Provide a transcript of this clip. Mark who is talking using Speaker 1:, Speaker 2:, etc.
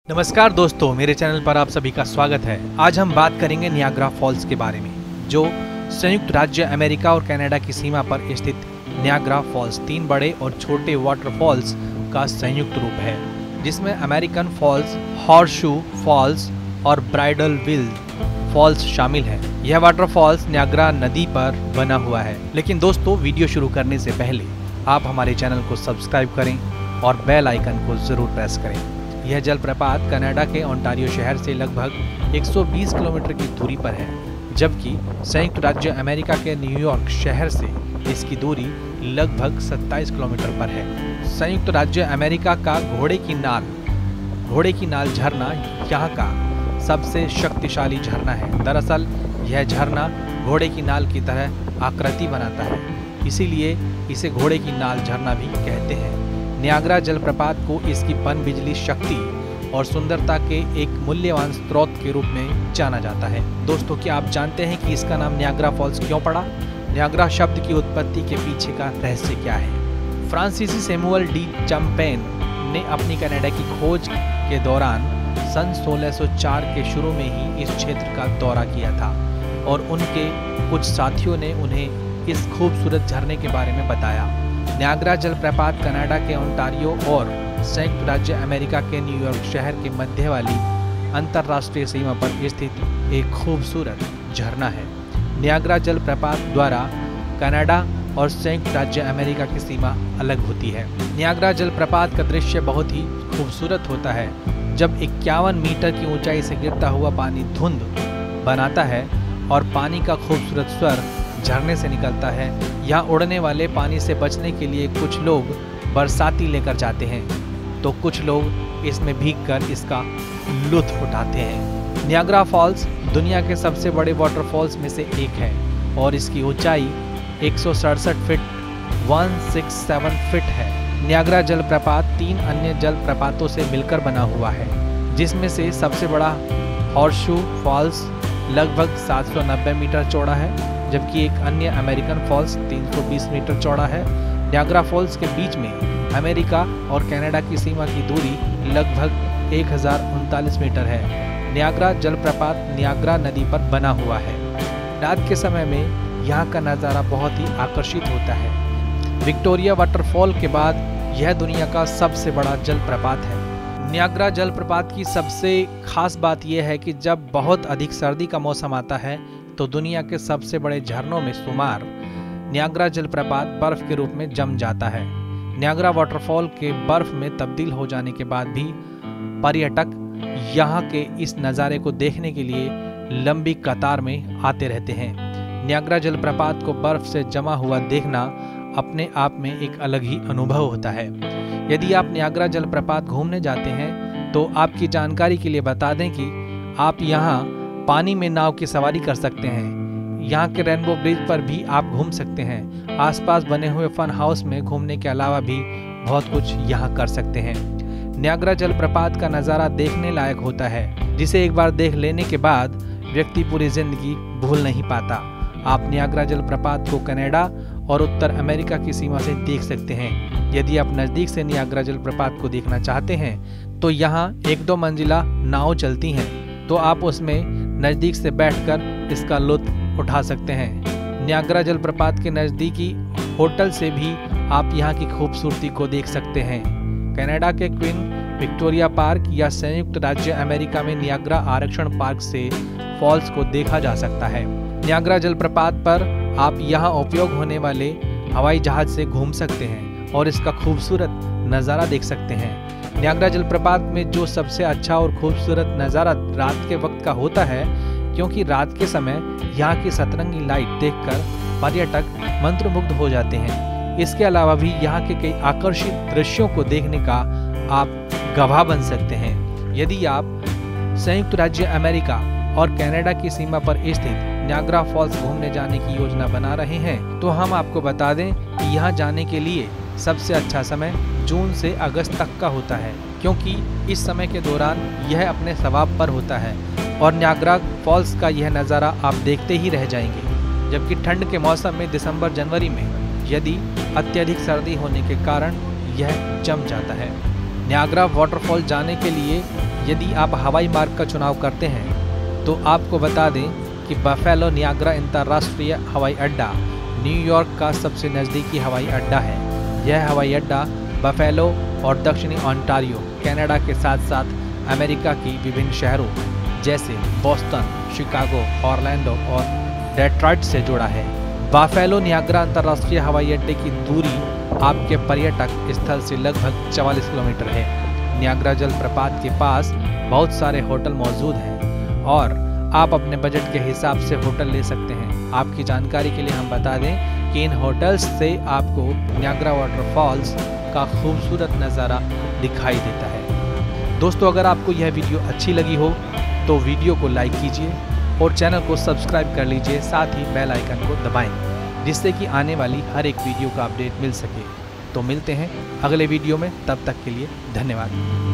Speaker 1: नमस्कार दोस्तों, मेरे चैनल पर आप सभी का स्वागत है। आज हम बात करेंगे नियाग्रा फॉल्स के बारे में, जो संयुक्त राज्य अमेरिका और कनाडा की सीमा पर स्थित नियाग्रा फॉल्स 3 बड़े और छोटे वाटरफॉल्स का संयुक्त रूप है, जिसमें अमेरिकन फॉल्स, हॉर्सशू फॉल्स और ब्राइडल विल फॉल्स शामिल है। यह वाटरफॉल्स नियाग्रा नदी पर बना हुआ है। लेकिन दोस्तों, वीडियो शुरू करने से पहले आप हमारे चैनल को सब्सक्राइब करें और बेल आइकन को जरूर प्रेस करें। यह जलप्रपात कनाडा के ओंटारियो शहर से लगभग 120 किलोमीटर की दूरी पर है, जबकि संयुक्त राज्य अमेरिका के न्यूयॉर्क शहर से इसकी दूरी लगभग 27 किलोमीटर पर है। संयुक्त राज्य अमेरिका का घोड़े की नाल झरना यहाँ का सबसे शक्तिशाली झरना है। दरअसल यह झरना घोड़े की नाल की तरह आकृति बनाता है, इसीलिए इसे घोड़े की नाल झरना भी कहते हैं। नियाग्रा जलप्रपात को इसकी पनबिजली शक्ति और सुंदरता के एक मूल्यवान स्रोत के रूप में जाना जाता है। दोस्तों, क्या आप जानते हैं कि इसका नाम नियाग्रा फॉल्स क्यों पड़ा? नियाग्रा शब्द की उत्पत्ति के पीछे का रहस्य क्या है? फ्रांसीसी सैमुअल डी चैंपेन ने अपनी कनाडा की खोज के दौरान सन 1604 के शुरू में ही इस क्षेत्र का दौरा किया था और उनके कुछ साथियों ने उन्हें इस खूबसूरत झरने के बारे में बताया। नियाग्रा जलप्रपात कनाडा के ओंटारियो और संयुक्त राज्य अमेरिका के न्यूयॉर्क शहर के मध्य वाली अंतर्राष्ट्रीय सीमा पर स्थित एक खूबसूरत झरना है। नियाग्रा जलप्रपात द्वारा कनाडा और संयुक्त राज्य अमेरिका की सीमा अलग होती है। नियाग्रा जलप्रपात का दृश्य बहुत ही खूबसूरत होता है, जब 51 मीटर की ऊंचाई से गिरता हुआ पानी धुंध बनाता है और पानी का खूबसूरत स्वर झरने से निकलता है। यहाँ उड़ने वाले पानी से बचने के लिए कुछ लोग बरसाती लेकर जाते हैं, तो कुछ लोग इसमें भीगकर इसका लुत्फ उठाते हैं। नियाग्रा फॉल्स दुनिया के सबसे बड़े वाटरफॉल्स में से एक है और इसकी ऊंचाई 167 फीट 167 फीट है। नियाग्रा जलप्रपात 3 अन्य जलप्रपातों से मिलकर बना हुआ है, जिसमें से सबसे बड़ा हॉर्सशू फॉल्स लगभग 790 मीटर चौड़ा है, जबकि एक अन्य अमेरिकन फॉल्स 320 मीटर चौड़ा है। नियाग्रा फॉल्स के बीच में अमेरिका और कनाडा की सीमा की दूरी लगभग 1039 मीटर है। नियाग्रा जलप्रपात नियाग्रा नदी पर बना हुआ है। रात के समय में यहाँ का नज़ारा बहुत ही आकर्षित होता है। विक्टोरिया वाटरफॉल के बाद यह दुनिया का सबसे बड़ा जलप्रपात है। नियाग्रा जलप्रपात की सबसे खास बात यह है कि जब बहुत अधिक सर्दी का मौसम आता है तो दुनिया के सबसे बड़े झरनों में शुमार नियाग्रा जलप्रपात बर्फ के रूप में जम जाता है। नियाग्रा वाटरफॉल के बर्फ में तब्दील हो जाने के बाद भी पर्यटक यहाँ के इस नज़ारे को देखने के लिए लंबी कतार में आते रहते हैं। नियाग्रा जलप्रपात को बर्फ से जमा हुआ देखना अपने आप में एक अलग ही अनुभव होता है। यदि आप नियाग्रा जलप्रपात घूमने जाते हैं तो आपकी जानकारी के लिए बता दें कि आप यहाँ पानी में नाव की सवारी कर सकते हैं। यहाँ के रेनबो ब्रिज पर भी आप घूम सकते हैं। आसपास बने हुए फन हाउस में घूमने के अलावा भी बहुत कुछ यहाँ कर सकते हैं। नियाग्रा जलप्रपात का नज़ारा देखने लायक होता है, जिसे एक बार देख लेने के बाद व्यक्ति पूरी जिंदगी भूल नहीं पाता। आप नियाग्रा जलप्रपात को कनाडा और उत्तर अमेरिका की सीमा से देख सकते हैं। यदि आप नज़दीक से नियाग्रा जलप्रपात को देखना चाहते हैं तो यहाँ 1-2 मंजिला नाव चलती हैं, तो आप उसमें नज़दीक से बैठकर इसका लुत्फ उठा सकते हैं। नियाग्रा जलप्रपात के नज़दीकी होटल से भी आप यहाँ की खूबसूरती को देख सकते हैं। कनाडा के क्वीन विक्टोरिया पार्क या संयुक्त राज्य अमेरिका में नियाग्रा आरक्षण पार्क से फॉल्स को देखा जा सकता है। नियाग्रा जलप्रपात पर आप यहाँ उपयोग होने वाले हवाई जहाज से घूम सकते हैं और इसका खूबसूरत नज़ारा देख सकते हैं। नियाग्रा जलप्रपात में जो सबसे अच्छा और खूबसूरत नज़ारा रात के वक्त का होता है, क्योंकि रात के समय यहाँ की सतरंगी लाइट देखकर पर्यटक मंत्रमुग्ध हो जाते हैं। इसके अलावा भी यहाँ के कई आकर्षित दृश्यों को देखने का आप गवाह बन सकते हैं। यदि आप संयुक्त राज्य अमेरिका और कनाडा की सीमा पर स्थित नियाग्रा फॉल्स घूमने जाने की योजना बना रहे हैं तो हम आपको बता दें कि यहाँ जाने के लिए सबसे अच्छा समय जून से अगस्त तक का होता है, क्योंकि इस समय के दौरान यह अपने स्वभाव पर होता है और नियाग्रा फॉल्स का यह नज़ारा आप देखते ही रह जाएंगे। जबकि ठंड के मौसम में दिसंबर जनवरी में यदि अत्यधिक सर्दी होने के कारण यह जम जाता है। नियाग्रा वाटरफॉल जाने के लिए यदि आप हवाई मार्ग का चुनाव करते हैं तो आपको बता दें कि बफेलो नियाग्रा अंतर्राष्ट्रीय हवाई अड्डा न्यूयॉर्क का सबसे नज़दीकी हवाई अड्डा है। यह हवाई अड्डा बफेलो और दक्षिणी ओंटारियो कनाडा के साथ साथ अमेरिका की विभिन्न शहरों जैसे बोस्टन, शिकागो, ऑरलैंडो और डेट्रॉइट से जुड़ा है। बफेलो नियाग्रा अंतर्राष्ट्रीय हवाई अड्डे की दूरी आपके पर्यटक स्थल से लगभग 44 किलोमीटर है। नियाग्रा जलप्रपात के पास बहुत सारे होटल मौजूद हैं और आप अपने बजट के हिसाब से होटल ले सकते हैं। आपकी जानकारी के लिए हम बता दें कि इन होटल्स से आपको नियाग्रा वाटरफॉल्स का खूबसूरत नज़ारा दिखाई देता है। दोस्तों, अगर आपको यह वीडियो अच्छी लगी हो तो वीडियो को लाइक कीजिए और चैनल को सब्सक्राइब कर लीजिए, साथ ही बेल आइकन को दबाएं जिससे कि आने वाली हर एक वीडियो का अपडेट मिल सके। तो मिलते हैं अगले वीडियो में, तब तक के लिए धन्यवाद।